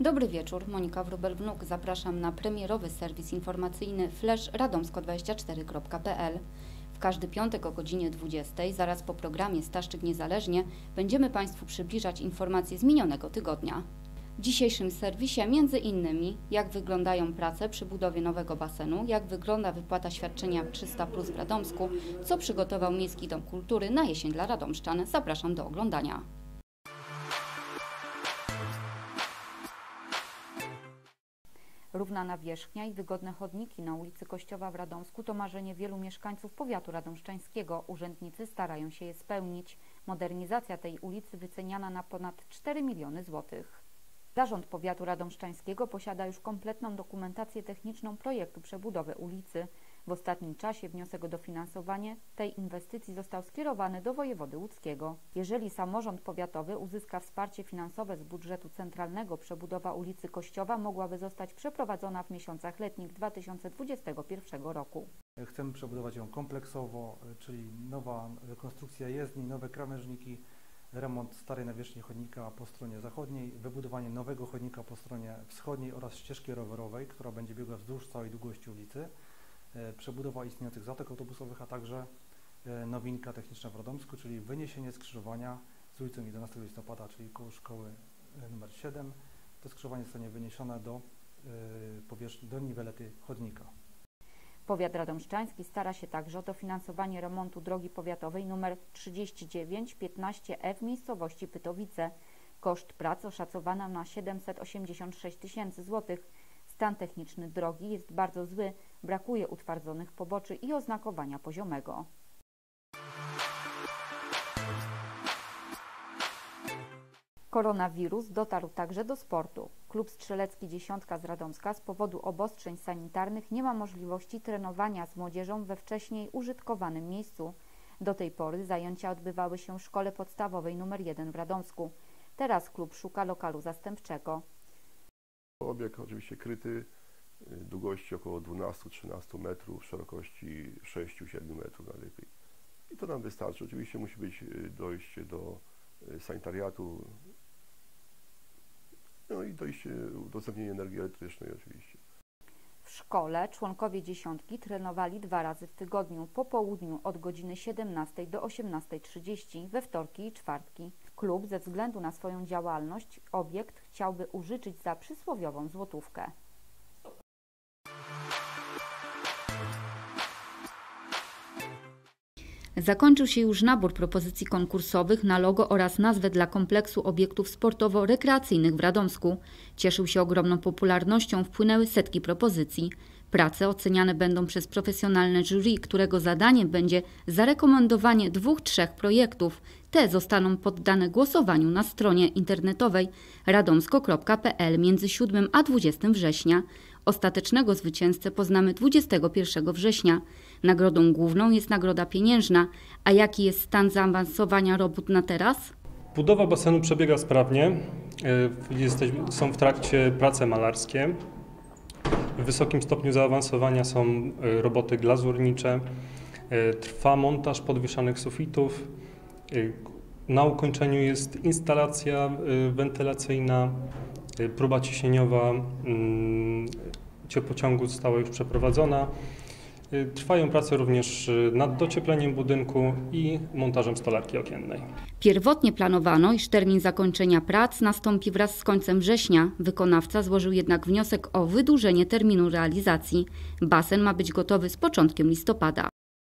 Dobry wieczór, Monika Wróbel-Wnuk. Zapraszam na premierowy serwis informacyjny Flash radomsko24.pl. W każdy piątek o godzinie 20, zaraz po programie Staszczyk Niezależnie, będziemy Państwu przybliżać informacje z minionego tygodnia. W dzisiejszym serwisie m.in. jak wyglądają prace przy budowie nowego basenu, jak wygląda wypłata świadczenia 300+ w Radomsku, co przygotował Miejski Dom Kultury na jesień dla radomszczan. Zapraszam do oglądania. Równa nawierzchnia i wygodne chodniki na ulicy Kościowa w Radomsku to marzenie wielu mieszkańców powiatu radomszczańskiego. Urzędnicy starają się je spełnić. Modernizacja tej ulicy wyceniana na ponad 4 miliony złotych. Zarząd Powiatu Radomszczańskiego posiada już kompletną dokumentację techniczną projektu przebudowy ulicy. W ostatnim czasie wniosek o dofinansowanie tej inwestycji został skierowany do wojewody łódzkiego. Jeżeli samorząd powiatowy uzyska wsparcie finansowe z budżetu centralnego, przebudowa ulicy Kościowa mogłaby zostać przeprowadzona w miesiącach letnich 2021 roku. Chcemy przebudować ją kompleksowo, czyli nowa rekonstrukcja jezdni, nowe krawężniki, remont starej nawierzchni chodnika po stronie zachodniej, wybudowanie nowego chodnika po stronie wschodniej oraz ścieżki rowerowej, która będzie biegła wzdłuż całej długości ulicy, przebudowa istniejących zatok autobusowych, a także nowinka techniczna w Radomsku, czyli wyniesienie skrzyżowania z ulicą 11 listopada, czyli koło szkoły nr 7. To skrzyżowanie zostanie wyniesione do powierzchni, do niwelety chodnika. Powiat radomszczański stara się także o dofinansowanie remontu drogi powiatowej nr 3915E w miejscowości Pytowice. Koszt prac oszacowano na 786 tysięcy złotych. Stan techniczny drogi jest bardzo zły, brakuje utwardzonych poboczy i oznakowania poziomego. Koronawirus dotarł także do sportu. Klub strzelecki Dziesiątka z Radomska z powodu obostrzeń sanitarnych nie ma możliwości trenowania z młodzieżą we wcześniej użytkowanym miejscu. Do tej pory zajęcia odbywały się w szkole podstawowej nr 1 w Radomsku. Teraz klub szuka lokalu zastępczego. Obiekt oczywiście kryty, długości około 12-13 metrów, szerokości 6-7 metrów najlepiej. I to nam wystarczy. Oczywiście musi być dojście do sanitariatu, no i dojście, udostępnienie energii elektrycznej oczywiście. W szkole członkowie Dziesiątki trenowali 2 razy w tygodniu, po południu od godziny 17 do 18:30, we wtorki i czwartki. Klub ze względu na swoją działalność obiekt chciałby użyczyć za przysłowiową złotówkę. Zakończył się już nabór propozycji konkursowych na logo oraz nazwę dla kompleksu obiektów sportowo-rekreacyjnych w Radomsku. Cieszył się ogromną popularnością, wpłynęły setki propozycji. Prace oceniane będą przez profesjonalne jury, którego zadaniem będzie zarekomendowanie 2-3 projektów. Te zostaną poddane głosowaniu na stronie internetowej radomsko.pl między 7 a 20 września. Ostatecznego zwycięzcę poznamy 21 września. Nagrodą główną jest nagroda pieniężna. A jaki jest stan zaawansowania robót na teraz? Budowa basenu przebiega sprawnie. Są w trakcie prace malarskie. W wysokim stopniu zaawansowania są roboty glazurnicze. Trwa montaż podwieszanych sufitów. Na ukończeniu jest instalacja wentylacyjna. Próba ciśnieniowa ciepłociągu została już przeprowadzona. Trwają prace również nad dociepleniem budynku i montażem stolarki okiennej. Pierwotnie planowano, iż termin zakończenia prac nastąpi wraz z końcem września. Wykonawca złożył jednak wniosek o wydłużenie terminu realizacji. Basen ma być gotowy z początkiem listopada.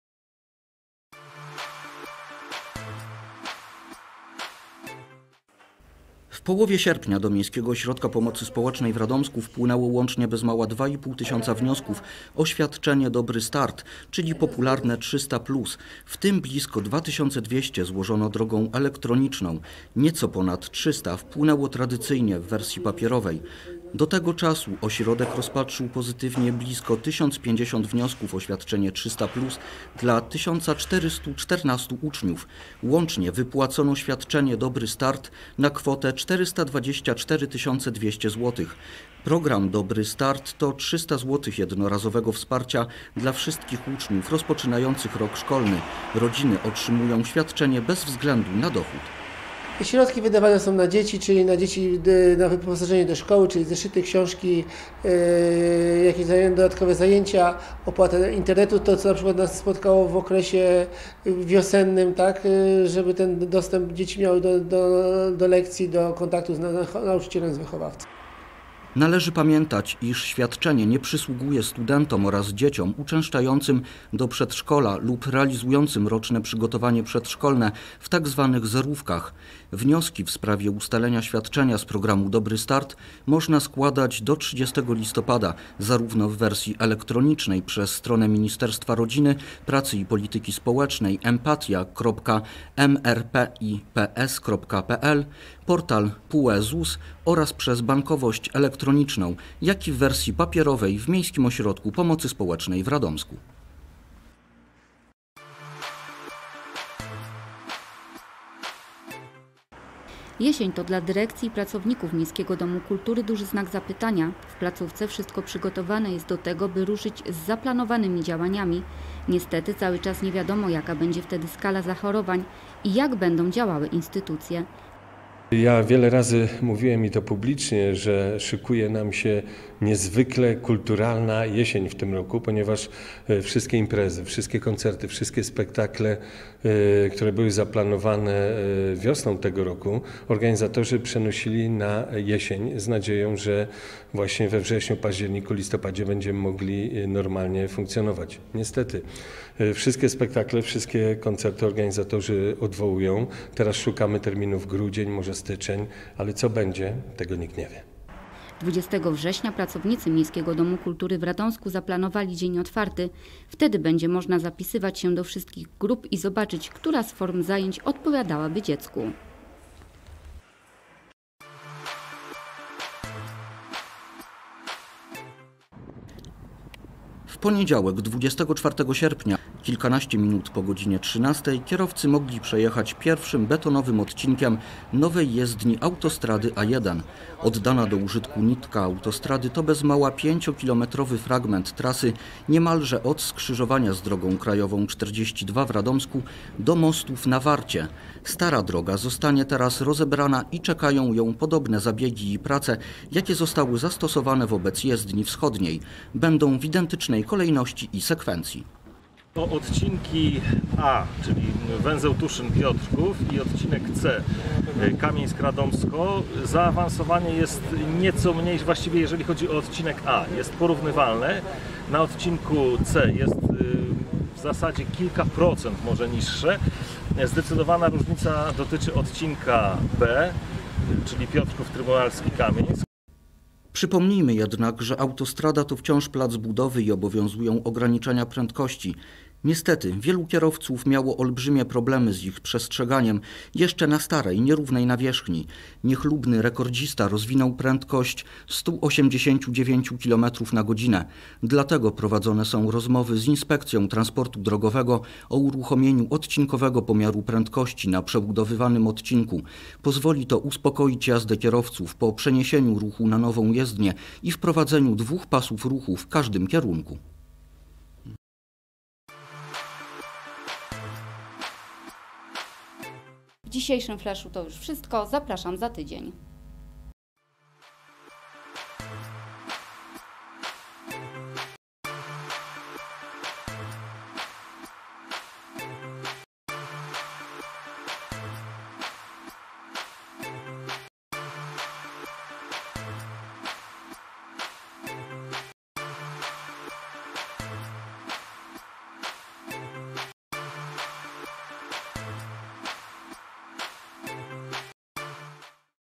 W połowie sierpnia do Miejskiego Ośrodka Pomocy Społecznej w Radomsku wpłynęło łącznie bez mała 2,5 tysiąca wniosków o świadczenie Dobry Start, czyli popularne 300+. W tym blisko 2200 złożono drogą elektroniczną. Nieco ponad 300 wpłynęło tradycyjnie w wersji papierowej. Do tego czasu ośrodek rozpatrzył pozytywnie blisko 1050 wniosków o świadczenie 300+ dla 1414 uczniów. Łącznie wypłacono świadczenie Dobry Start na kwotę 424 200 zł. Program Dobry Start to 300 zł jednorazowego wsparcia dla wszystkich uczniów rozpoczynających rok szkolny. Rodziny otrzymują świadczenie bez względu na dochód. Środki wydawane są na dzieci, czyli na dzieci, na wyposażenie do szkoły, czyli zeszyty, książki, jakieś dodatkowe zajęcia, opłatę internetu, to co na przykład nas spotkało w okresie wiosennym, tak, żeby ten dostęp dzieci miały do lekcji, do kontaktu z nauczycielem, z wychowawcą. Należy pamiętać, iż świadczenie nie przysługuje studentom oraz dzieciom uczęszczającym do przedszkola lub realizującym roczne przygotowanie przedszkolne w tzw. zerówkach. Wnioski w sprawie ustalenia świadczenia z programu Dobry Start można składać do 30 listopada, zarówno w wersji elektronicznej przez stronę Ministerstwa Rodziny, Pracy i Polityki Społecznej empatia.mrpips.pl, portal PUE ZUS oraz przez bankowość elektroniczną, jak i w wersji papierowej w Miejskim Ośrodku Pomocy Społecznej w Radomsku. Jesień to dla dyrekcji i pracowników Miejskiego Domu Kultury duży znak zapytania. W placówce wszystko przygotowane jest do tego, by ruszyć z zaplanowanymi działaniami. Niestety cały czas nie wiadomo, jaka będzie wtedy skala zachorowań i jak będą działały instytucje. Ja wiele razy mówiłem i to publicznie, że szykuje nam się niezwykle kulturalna jesień w tym roku, ponieważ wszystkie imprezy, wszystkie koncerty, wszystkie spektakle, które były zaplanowane wiosną tego roku, organizatorzy przenosili na jesień z nadzieją, że właśnie we wrześniu, październiku, listopadzie będziemy mogli normalnie funkcjonować. Niestety wszystkie spektakle, wszystkie koncerty organizatorzy odwołują. Teraz szukamy terminów grudzień, może styczeń, ale co będzie, tego nikt nie wie. 20 września pracownicy Miejskiego Domu Kultury w Radomsku zaplanowali dzień otwarty. Wtedy będzie można zapisywać się do wszystkich grup i zobaczyć, która z form zajęć odpowiadałaby dziecku. W poniedziałek, 24 sierpnia, kilkanaście minut po godzinie 13, kierowcy mogli przejechać pierwszym betonowym odcinkiem nowej jezdni autostrady A1. Oddana do użytku nitka autostrady to bez mała 5-kilometrowy fragment trasy niemalże od skrzyżowania z drogą krajową 42 w Radomsku do mostów na Warcie. Stara droga zostanie teraz rozebrana i czekają ją podobne zabiegi i prace, jakie zostały zastosowane wobec jezdni wschodniej. Będą w identycznej kolejności i sekwencji. To odcinki A, czyli węzeł Tuszyn-Piotrków i odcinek C, Kamieńsk-Radomsko. Zaawansowanie jest nieco mniejsze, właściwie jeżeli chodzi o odcinek A, jest porównywalne. Na odcinku C jest w zasadzie kilka procent może niższe. Zdecydowana różnica dotyczy odcinka B, czyli Piotrków-Trybunalski-Kamieńsk. Przypomnijmy jednak, że autostrada to wciąż plac budowy i obowiązują ograniczenia prędkości. Niestety, wielu kierowców miało olbrzymie problemy z ich przestrzeganiem jeszcze na starej, nierównej nawierzchni. Niechlubny rekordzista rozwinął prędkość 189 km na godzinę. Dlatego prowadzone są rozmowy z Inspekcją Transportu Drogowego o uruchomieniu odcinkowego pomiaru prędkości na przebudowywanym odcinku. Pozwoli to uspokoić jazdę kierowców po przeniesieniu ruchu na nową jezdnię i wprowadzeniu 2 pasów ruchu w każdym kierunku. W dzisiejszym flashu to już wszystko. Zapraszam za tydzień.